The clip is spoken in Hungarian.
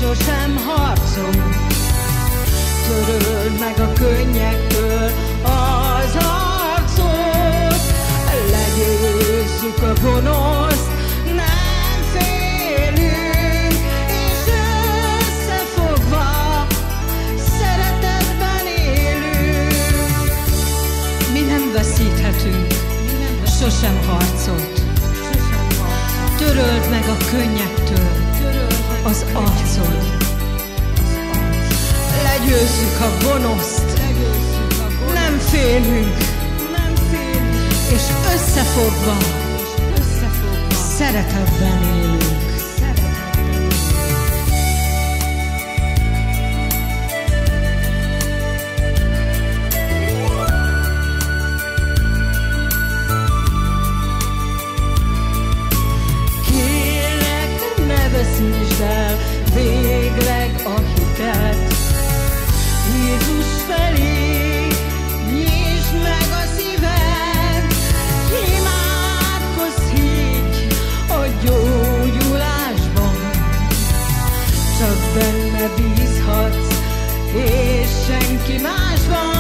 sosem harcol. Töröld meg a könnyektől az arcot, legyőzzük a gonoszt, nem félünk, és összefogva szeretetben élünk. Mi nem veszíthetünk sosem harcot. Töröld meg a könnyektől az arcod. Legyőzzük a gonoszt, nem félünk, és összefogva szeretetben élünk. Kérlek, ne veszítsd el végleg a hitet. Jézus felé nyisd meg a szíved, imádkozz, higgy a gyógyulásban. Csak benne bízhatsz, és senki másban.